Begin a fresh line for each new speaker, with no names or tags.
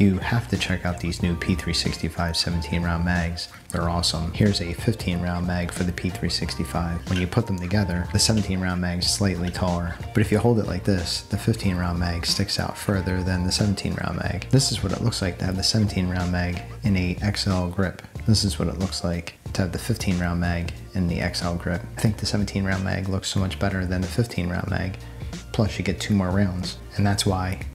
you have to check out these new P365 17 round mags. They're awesome. Here's a 15 round mag for the P365. When you put them together, the 17 round mag is slightly taller, but if you hold it like this, the 15 round mag sticks out further than the 17 round mag. This is what it looks like to have the 17 round mag in a XL grip. This is what it looks like to have the 15 round mag in the XL grip. I think the 17 round mag looks so much better than the 15 round mag. Plus you get 2 more rounds, and that's why